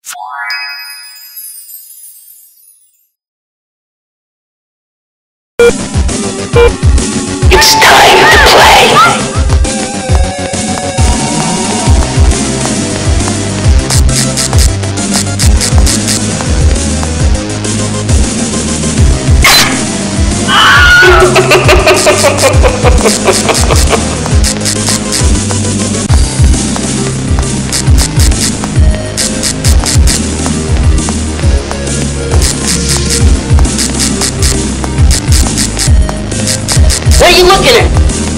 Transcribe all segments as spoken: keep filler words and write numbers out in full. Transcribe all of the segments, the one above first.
It's time to play. What are you looking at?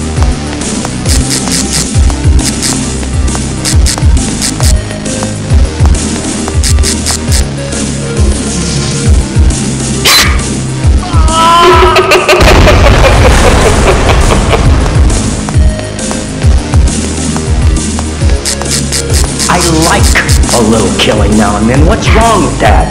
I like a little killing now and then. What's wrong with that?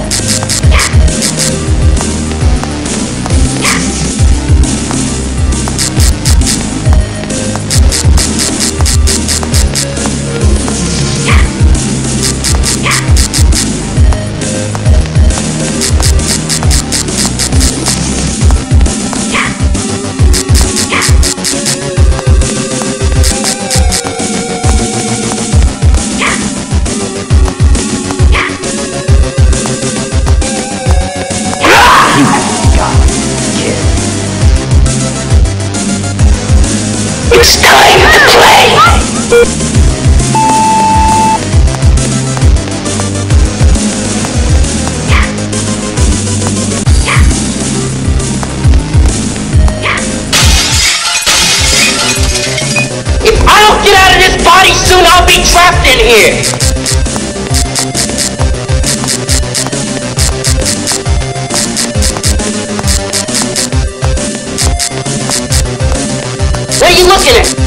It's time to play. If I don't get out of this body soon, I'll be trapped in here. What are you looking at?